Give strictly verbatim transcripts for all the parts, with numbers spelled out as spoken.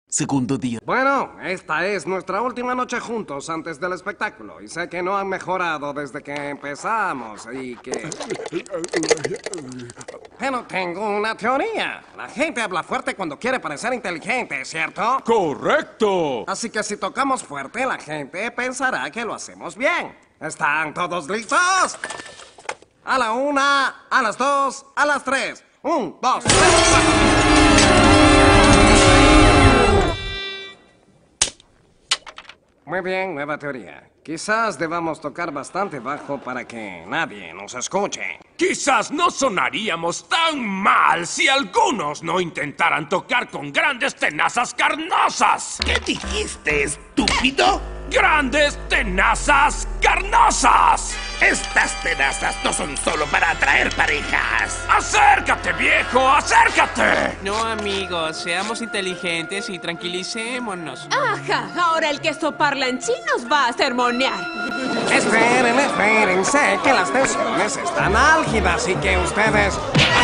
Segundo día. Bueno, esta es nuestra última noche juntos antes del espectáculo. Y sé que no han mejorado desde que empezamos y que... Pero tengo una teoría. La gente habla fuerte cuando quiere parecer inteligente, ¿cierto? ¡Correcto! Así que si tocamos fuerte, la gente pensará que lo hacemos bien. ¿Están todos listos? A la una, a las dos, a las tres. Un, dos, tres, cuatro. Muy bien, nueva teoría. Quizás debamos tocar bastante bajo para que nadie nos escuche. Quizás no sonaríamos tan mal si algunos no intentaran tocar con grandes tenazas carnosas. ¿Qué dijiste, estúpido? ¡Grandes tenazas carnosas! Estas tenazas no son solo para atraer parejas. ¡Acércate, viejo! ¡Acércate! No, amigos, seamos inteligentes y tranquilicémonos. Ajá, ahora el que soparla en sí nos va a sermonear. Esperen, esperen. Sé que las tensiones están álgidas y que ustedes...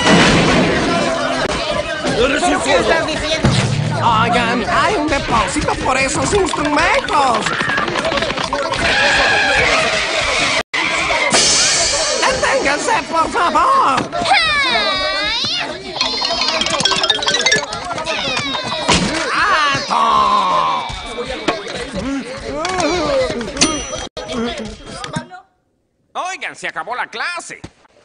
¿Qué estás diciendo? Oigan, hay un depósito por esos instrumentos. ¡Deténganse, por favor! ¡Alto! Oigan, se acabó la clase.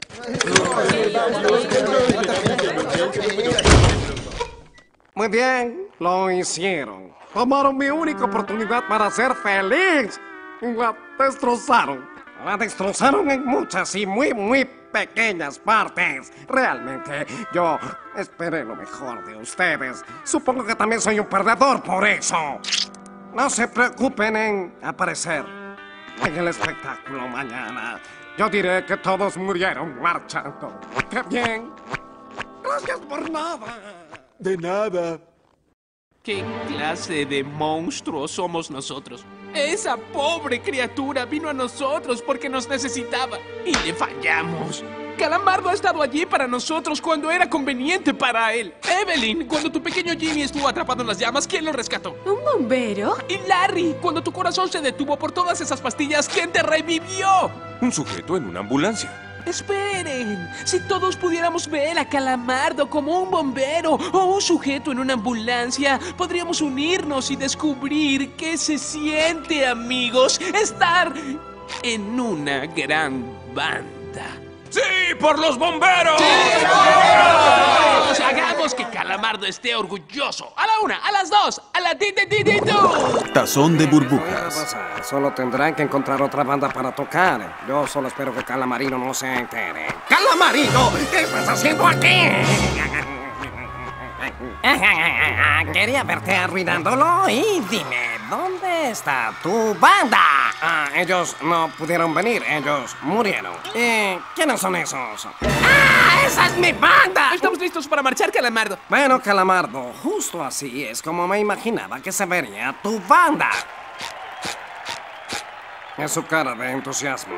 Muy bien, lo hicieron. Tomaron mi única oportunidad para ser feliz. Y la destrozaron. La destrozaron en muchas y muy, muy pequeñas partes. Realmente, yo esperé lo mejor de ustedes. Supongo que también soy un perdedor por eso. No se preocupen en aparecer en el espectáculo mañana. Yo diré que todos murieron marchando. ¡Qué bien! Gracias por nada. De nada. ¿Qué clase de monstruos somos nosotros? Esa pobre criatura vino a nosotros porque nos necesitaba y le fallamos. Calamardo ha estado allí para nosotros cuando era conveniente para él. Evelyn, cuando tu pequeño Jimmy estuvo atrapado en las llamas, ¿quién lo rescató? ¿Un bombero? Y Larry, cuando tu corazón se detuvo por todas esas pastillas, ¿quién te revivió? Un sujeto en una ambulancia. Esperen, si todos pudiéramos ver a Calamardo como un bombero o un sujeto en una ambulancia, podríamos unirnos y descubrir qué se siente, amigos, estar en una gran banda. ¡Sí, por los bomberos! ¡Vamos! Hagamos que Calamardo esté orgulloso. A la una, a las dos, a la ti, ti, ti, ti, tú. Tazón de ¿Qué va a burbujas. pasar? Solo tendrán que encontrar otra banda para tocar. Yo solo espero que Calamarino no se entere. ¡Calamarino! ¿Qué estás haciendo aquí? Quería verte arruinándolo y dime, ¿dónde está tu banda? Ah, ellos no pudieron venir, ellos murieron. ¿Y quiénes son esos? ¡Ah, esa es mi banda! Estamos listos para marchar, Calamardo. Bueno, Calamardo, justo así es como me imaginaba que se vería tu banda. Es su cara de entusiasmo.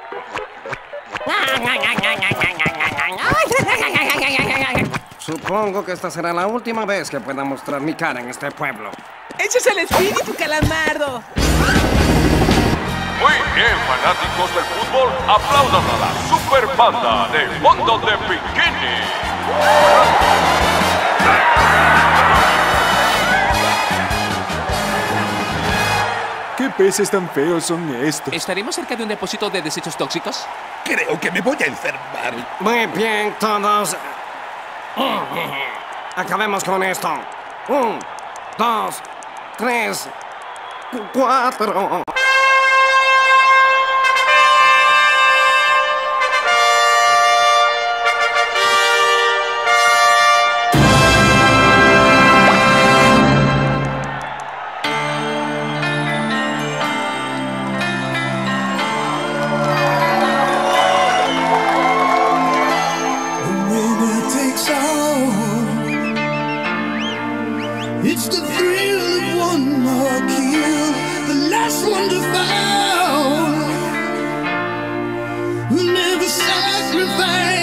Supongo que esta será la última vez que pueda mostrar mi cara en este pueblo. ¡Ese es el espíritu, Calamardo! Muy bien, fanáticos del fútbol, aplaudan a la super banda de Fondo de Bikini. ¿Qué peces tan feos son estos? ¿Estaremos cerca de un depósito de desechos tóxicos? Creo que me voy a enfermar. Muy bien, todos. Acabemos con esto. Un, dos, tres, cuatro. It's the thrill of one more kill, the last one to fall. We'll never sacrifice.